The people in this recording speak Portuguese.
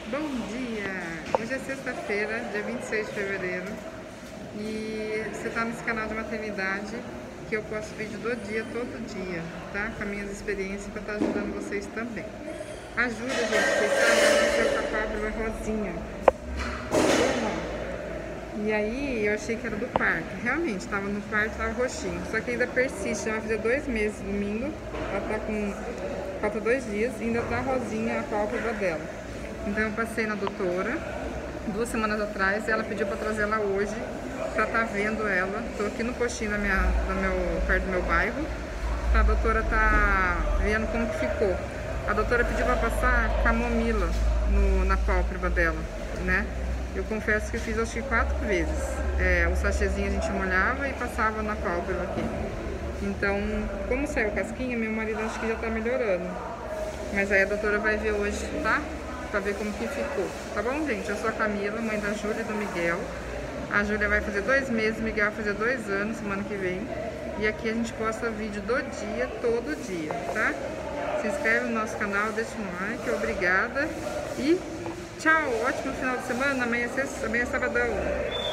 Bom dia! Hoje é sexta-feira, dia 26 de fevereiro, e você está nesse canal de maternidade que eu posto vídeo do dia, todo dia, tá? Com as minhas experiências para estar ajudando vocês também. Ajuda, gente, vocês sabem, ela nasceu com a pálpebra rosinha. E aí eu achei que era do parto. Realmente, estava no parto, estava roxinho. Só que ainda persiste, já vai fazer 2 meses domingo. Ela tá com... falta 2 dias e ainda tá rosinha a pálpebra dela. Então eu passei na doutora 2 semanas atrás e ela pediu para trazer ela hoje para estar vendo ela. Tô aqui no postinho perto do meu bairro. A doutora tá vendo como que ficou. A doutora pediu para passar camomila na pálpebra dela, né? Eu confesso que fiz acho que 4 vezes. O sachêzinho a gente molhava e passava na pálpebra aqui. Então, como saiu casquinha, meu marido acho que já tá melhorando. Mas aí a doutora vai ver hoje, tá? Pra ver como que ficou. Tá bom, gente? Eu sou a Camila, mãe da Júlia e do Miguel. A Júlia vai fazer 2 meses, o Miguel vai fazer 2 anos, semana que vem. E aqui a gente posta vídeo do dia, todo dia, tá? Se inscreve no nosso canal, deixa um like, obrigada. E tchau, ótimo final de semana, amanhã é sabadão.